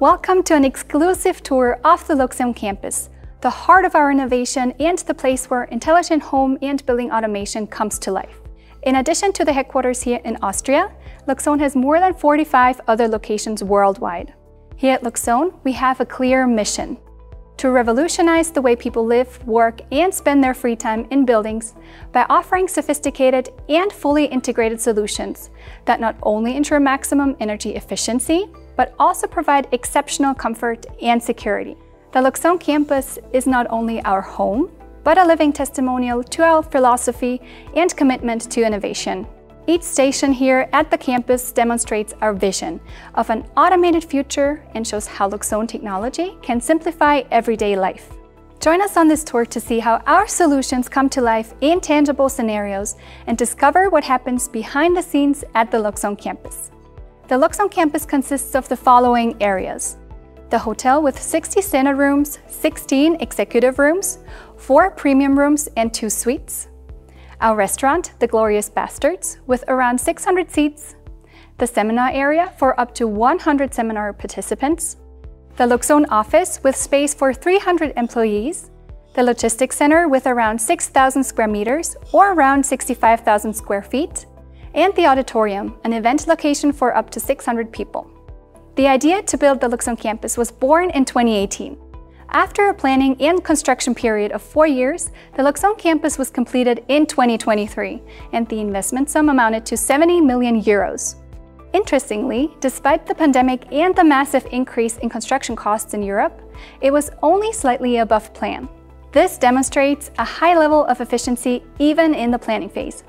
Welcome to an exclusive tour of the Loxone Campus, the heart of our innovation and the place where intelligent home and building automation comes to life. In addition to the headquarters here in Austria, Loxone has more than 45 other locations worldwide. Here at Loxone, we have a clear mission: to revolutionize the way people live, work, and spend their free time in buildings by offering sophisticated and fully integrated solutions that not only ensure maximum energy efficiency, but also provide exceptional comfort and security. The Loxone Campus is not only our home, but a living testimonial to our philosophy and commitment to innovation. Each station here at the campus demonstrates our vision of an automated future and shows how Loxone technology can simplify everyday life. Join us on this tour to see how our solutions come to life in tangible scenarios and discover what happens behind the scenes at the Loxone Campus. The Loxone Campus consists of the following areas: the hotel with 60 standard rooms, 16 executive rooms, 4 premium rooms and 2 suites. Our restaurant, the Glorious Bastards, with around 600 seats. The seminar area for up to 100 seminar participants. The Loxone office with space for 300 employees. The logistics center with around 6,000 square meters or around 65,000 square feet. And the Auditorium, an event location for up to 600 people. The idea to build the Loxone Campus was born in 2018. After a planning and construction period of 4 years, the Loxone Campus was completed in 2023, and the investment sum amounted to 70 million euros. Interestingly, despite the pandemic and the massive increase in construction costs in Europe, it was only slightly above plan. This demonstrates a high level of efficiency even in the planning phase.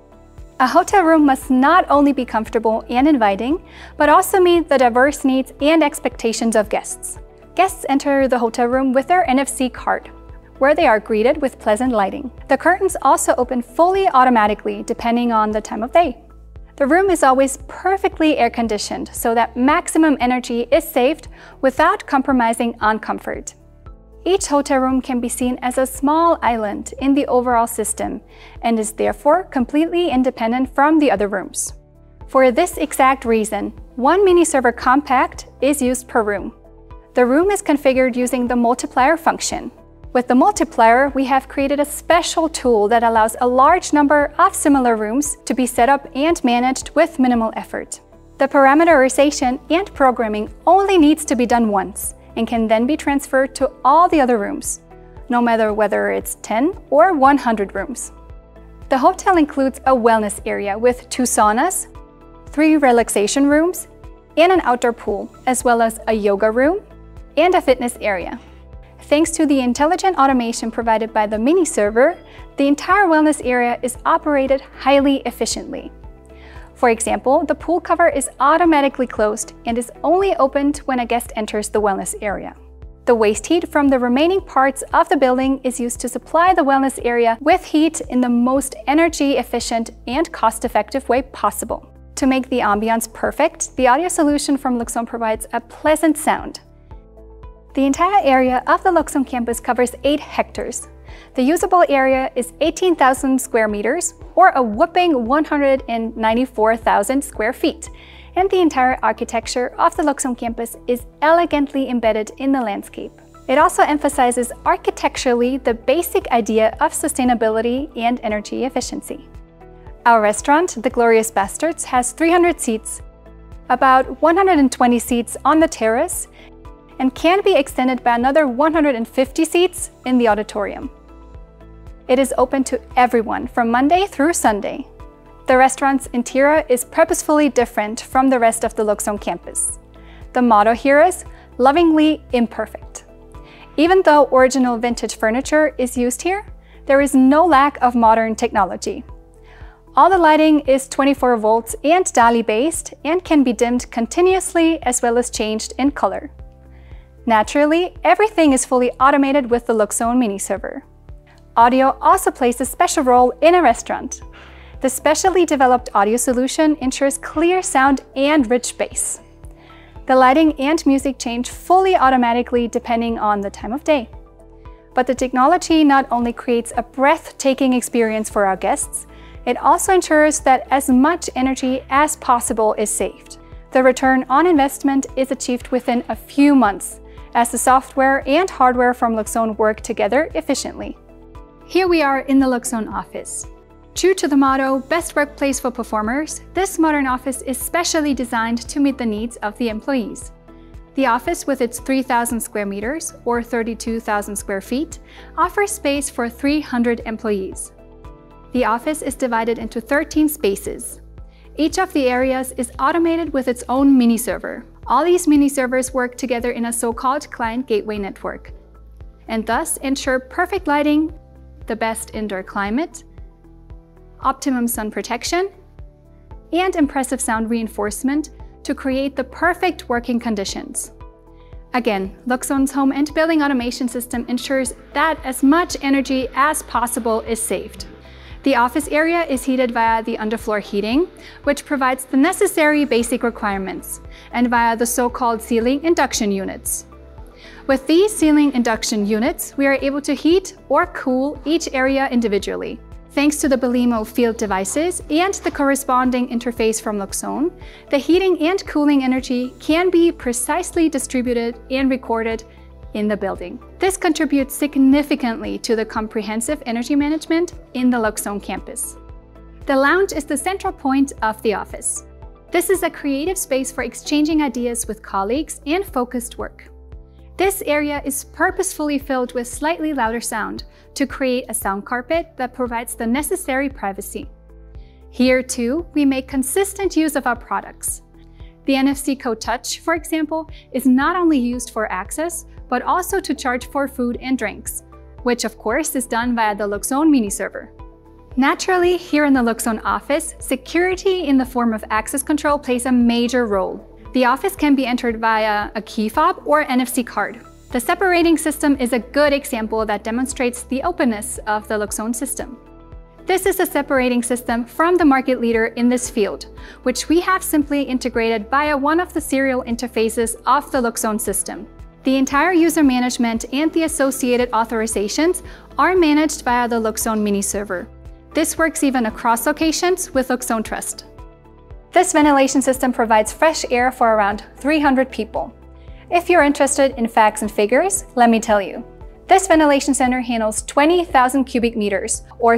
A hotel room must not only be comfortable and inviting, but also meet the diverse needs and expectations of guests. Guests enter the hotel room with their NFC card, where they are greeted with pleasant lighting. The curtains also open fully automatically depending on the time of day. The room is always perfectly air-conditioned so that maximum energy is saved without compromising on comfort. Each hotel room can be seen as a small island in the overall system and is therefore completely independent from the other rooms. For this exact reason, one mini-server compact is used per room. The room is configured using the multiplier function. With the multiplier, we have created a special tool that allows a large number of similar rooms to be set up and managed with minimal effort. The parameterization and programming only needs to be done once and can then be transferred to all the other rooms, no matter whether it's 10 or 100 rooms. The hotel includes a wellness area with 2 saunas, 3 relaxation rooms, and an outdoor pool, as well as a yoga room and a fitness area. Thanks to the intelligent automation provided by the mini server, the entire wellness area is operated highly efficiently. For example, the pool cover is automatically closed and is only opened when a guest enters the wellness area. The waste heat from the remaining parts of the building is used to supply the wellness area with heat in the most energy efficient and cost-effective way possible. To make the ambiance perfect, the audio solution from Loxone provides a pleasant sound. The entire area of the Loxone Campus covers 8 hectares. The usable area is 18,000 square meters, or a whopping 194,000 square feet, and the entire architecture of the Loxone Campus is elegantly embedded in the landscape. It also emphasizes architecturally the basic idea of sustainability and energy efficiency. Our restaurant, the Glorious Bastards, has 300 seats, about 120 seats on the terrace, and can be extended by another 150 seats in the auditorium. It is open to everyone from Monday through Sunday. The restaurant's interior is purposefully different from the rest of the Loxone Campus. The motto here is lovingly imperfect. Even though original vintage furniture is used here, there is no lack of modern technology. All the lighting is 24 volts and DALI based and can be dimmed continuously as well as changed in color. Naturally, everything is fully automated with the Loxone mini server. Audio also plays a special role in a restaurant. The specially developed audio solution ensures clear sound and rich bass. The lighting and music change fully automatically depending on the time of day. But the technology not only creates a breathtaking experience for our guests, it also ensures that as much energy as possible is saved. The return on investment is achieved within a few months, as the software and hardware from Loxone work together efficiently. Here we are in the Loxone office. True to the motto, best workplace for performers, this modern office is specially designed to meet the needs of the employees. The office, with its 3,000 square meters, or 32,000 square feet, offers space for 300 employees. The office is divided into 13 spaces. Each of the areas is automated with its own mini server. All these mini servers work together in a so-called client gateway network, and thus ensure perfect lighting, the best indoor climate, optimum sun protection, and impressive sound reinforcement to create the perfect working conditions. Again, Loxone's home and building automation system ensures that as much energy as possible is saved. The office area is heated via the underfloor heating, which provides the necessary basic requirements, and via the so-called ceiling induction units. With these ceiling induction units, we are able to heat or cool each area individually. Thanks to the Belimo field devices and the corresponding interface from Loxone, the heating and cooling energy can be precisely distributed and recorded in the building. This contributes significantly to the comprehensive energy management in the Loxone campus. The lounge is the central point of the office. This is a creative space for exchanging ideas with colleagues and focused work. This area is purposefully filled with slightly louder sound to create a sound carpet that provides the necessary privacy. Here too, we make consistent use of our products. The NFC Code Touch, for example, is not only used for access, but also to charge for food and drinks, which of course is done via the Loxone mini server. Naturally, here in the Loxone office, security in the form of access control plays a major role. The office can be entered via a key fob or NFC card. The separating system is a good example that demonstrates the openness of the Loxone system. This is a separating system from the market leader in this field, which we have simply integrated via one of the serial interfaces of the Loxone system. The entire user management and the associated authorizations are managed via the Loxone mini server. This works even across locations with Loxone Trust. This ventilation system provides fresh air for around 300 people. If you're interested in facts and figures, let me tell you. This ventilation center handles 20,000 cubic meters, or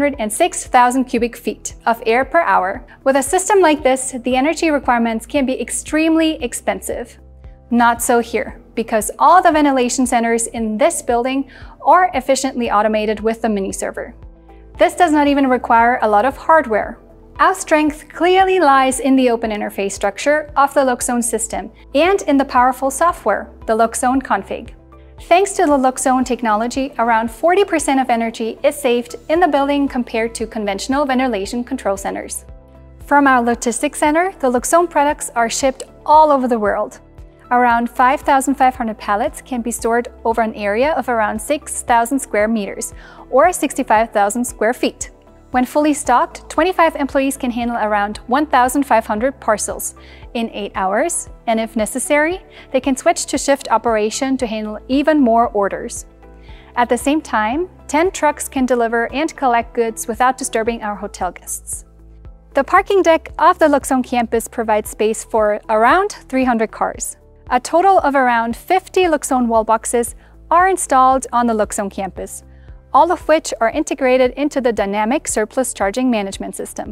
706,000 cubic feet of air per hour. With a system like this, the energy requirements can be extremely expensive. Not so here, because all the ventilation centers in this building are efficiently automated with the mini server. This does not even require a lot of hardware. Our strength clearly lies in the open interface structure of the Loxone system and in the powerful software, the Loxone config. Thanks to the Loxone technology, around 40% of energy is saved in the building compared to conventional ventilation control centers. From our logistics center, the Loxone products are shipped all over the world. Around 5,500 pallets can be stored over an area of around 6,000 square meters, or 65,000 square feet. When fully stocked, 25 employees can handle around 1,500 parcels in 8 hours, and if necessary, they can switch to shift operation to handle even more orders. At the same time, 10 trucks can deliver and collect goods without disturbing our hotel guests. The parking deck of the Loxone campus provides space for around 300 cars. A total of around 50 Loxone wallboxes are installed on the Loxone campus, all of which are integrated into the dynamic surplus charging management system.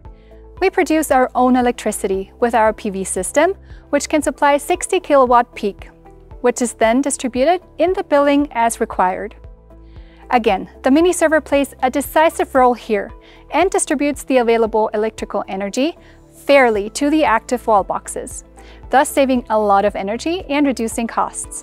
We produce our own electricity with our PV system, which can supply 60 kilowatt peak, which is then distributed in the building as required. Again, the mini server plays a decisive role here and distributes the available electrical energy fairly to the active wall boxes, thus saving a lot of energy and reducing costs.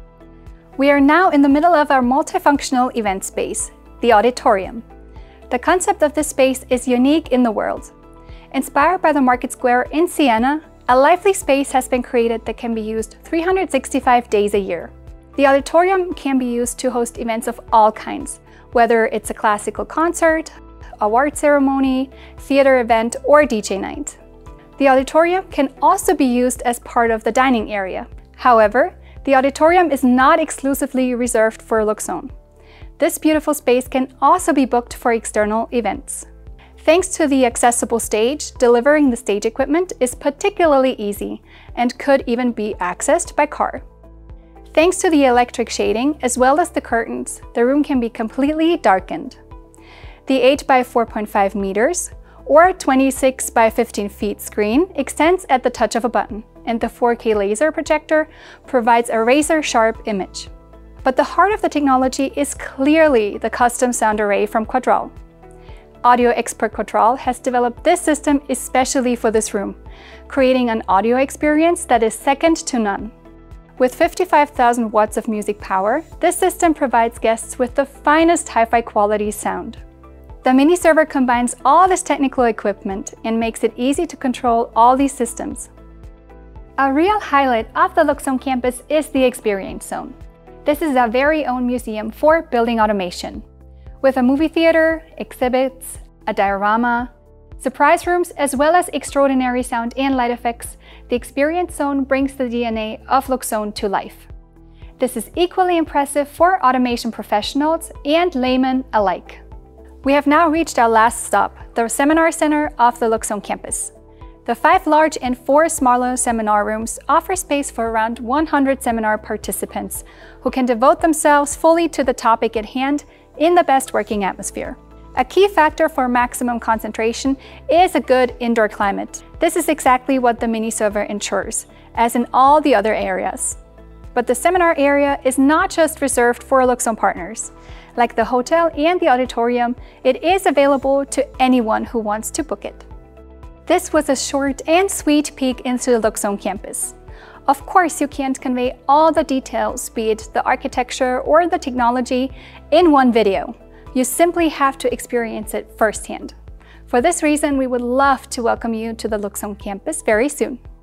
We are now in the middle of our multifunctional event space, the Auditorium. The concept of this space is unique in the world. Inspired by the Market Square in Siena, a lively space has been created that can be used 365 days a year. The Auditorium can be used to host events of all kinds, whether it's a classical concert, award ceremony, theater event, or DJ night. The Auditorium can also be used as part of the dining area. However, the Auditorium is not exclusively reserved for Loxone. This beautiful space can also be booked for external events. Thanks to the accessible stage, delivering the stage equipment is particularly easy and could even be accessed by car. Thanks to the electric shading as well as the curtains, the room can be completely darkened. The 8 by 4.5 meters or 26 by 15 feet screen extends at the touch of a button, and the 4K laser projector provides a razor-sharp image. But the heart of the technology is clearly the custom sound array from Quadral. Audio expert Quadral has developed this system especially for this room, creating an audio experience that is second to none. With 55,000 watts of music power, this system provides guests with the finest hi-fi quality sound. The mini server combines all this technical equipment and makes it easy to control all these systems. A real highlight of the Loxone campus is the Experience Zone. This is our very own museum for building automation. With a movie theater, exhibits, a diorama, surprise rooms, as well as extraordinary sound and light effects, the Experience Zone brings the DNA of Loxone to life. This is equally impressive for automation professionals and laymen alike. We have now reached our last stop, the Seminar Center of the Loxone campus. The 5 large and 4 smaller seminar rooms offer space for around 100 seminar participants who can devote themselves fully to the topic at hand in the best working atmosphere. A key factor for maximum concentration is a good indoor climate. This is exactly what the mini server ensures, as in all the other areas. But the seminar area is not just reserved for Loxone partners. Like the hotel and the auditorium, it is available to anyone who wants to book it. This was a short and sweet peek into the Loxone campus. Of course, you can't convey all the details, be it the architecture or the technology, in one video. You simply have to experience it firsthand. For this reason, we would love to welcome you to the Loxone campus very soon.